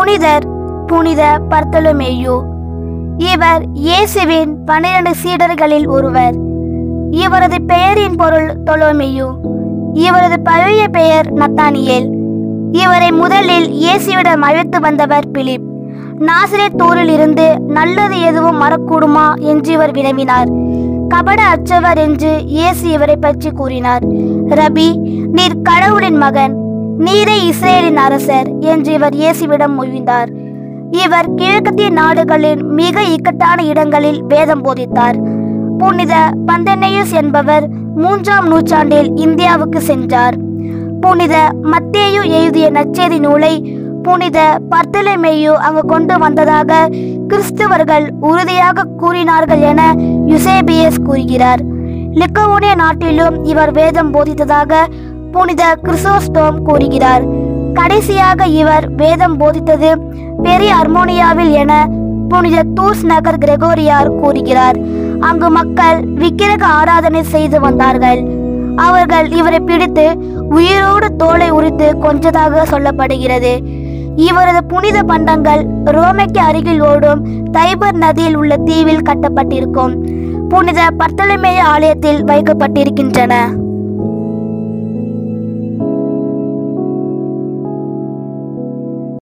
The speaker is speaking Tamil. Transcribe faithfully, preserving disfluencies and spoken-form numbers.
புனிதர் புனித பர்த்தலமேயு. இவர் இயேசுவின் பன்னிரண்டு சீடர்களில் ஒருவர். இவரது பெயரின் பொருள் தொலோமேயு. இவரது பழைய பெயர் நத்தானியேல். இவரை முதலில் இயேசுவிடம் அழைத்து வந்தவர் பிலிப். நாசரேத் ஊரில் இருந்து நல்லது எதுவும் வரக்கூடுமா என்று இவர் வினவினார். கபட அற்றவர் என்று இயேசு இவரை பற்றி கூறினார். ரபி, நீர் கடவுளின் மகன், நீரே இஸ்ரேலின் அரசர் என்று இவர் இயேசுவிடம் மொழிந்தார். இவர் கிழக்கத்திய நாடுகளின் மிக இக்கட்டான இடங்களில் வேதம் போதித்தார். புனித பந்தனேயுஸ் என்பவர் மூன்றாம் நூற்றாண்டில் இந்தியாவுக்கு சென்றார். புனித மத்தேயு எழுதிய நற்செய்தி நூலை புனித பர்த்தலமேயு அங்கு கொண்டு வந்ததாக கிறிஸ்தவர்கள் உறுதியாக கூறினார்கள் என யுசேபியஸ் கூறுகிறார். லிக்கவோனிய நாட்டிலும் இவர் வேதம் போதித்ததாக புனித கிறிசோஸ்டோம் கூறுகிறார். கடைசியாக இவர் வேதம் போதித்தது பெரிய அர்மோனியாவில் என புனித தூர்ஸ் நகர் கிரெகோரியார் கூறுகிறார். அங்கு மக்கள் விக்கிரக ஆராதனை செய்து வந்தார்கள். அவர்கள் இவரை பிடித்து உயிரோடு தோலை உரித்து கொன்றதாக சொல்லப்படுகிறது. இவரது புனித பண்டங்கள் ரோமைக்கு அருகில் ஓடும் தைபர் நதியில் உள்ள தீவில் கட்டப்பட்டிருக்கும் புனித பர்த்தலமேயு ஆலயத்தில் வைக்கப்பட்டிருக்கின்றன.